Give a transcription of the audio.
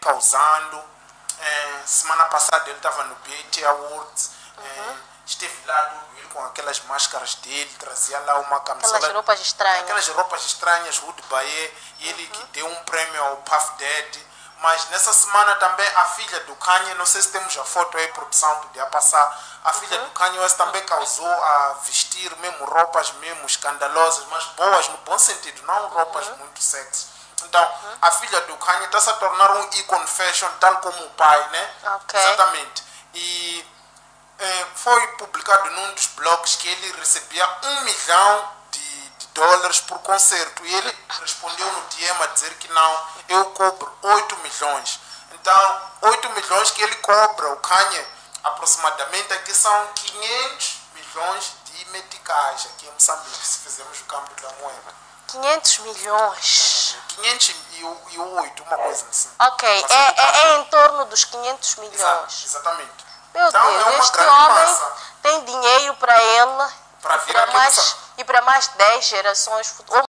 causando. Semana passada ele estava no BET Awards, esteve lá tudo, ele com aquelas máscaras dele, trazia lá uma camisola. Aquelas roupas estranhas. Aquelas roupas estranhas, Rude Bae, ele que deu um prêmio ao Puff Daddy. Mas nessa semana também a filha do Kanye, não sei se temos a foto aí, produção, podia passar. A filha do Kanye West também causou a vestir mesmo roupas mesmo escandalosas, mas boas, no bom sentido, não roupas muito sexy. Então, a filha do Kanye está se a tornar um ícone fashion, tal como o pai, né? Okay. Exatamente. E foi publicado num dos blogs que ele recebia $1 milhão por concerto. E ele respondeu no DM a dizer que não, eu cobro 8 milhões. Então, 8 milhões que ele cobra, o Kanye, aproximadamente, aqui são 500 milhões de meticais, aqui em Moçambique, se fizermos o câmbio da moeda. 500 milhões. 508, uma coisa assim. Ok, é em torno dos 500 milhões. Exatamente. Meu então, Deus, é uma este homem massa. Tem dinheiro para ele para e para mais 10 gerações futuras.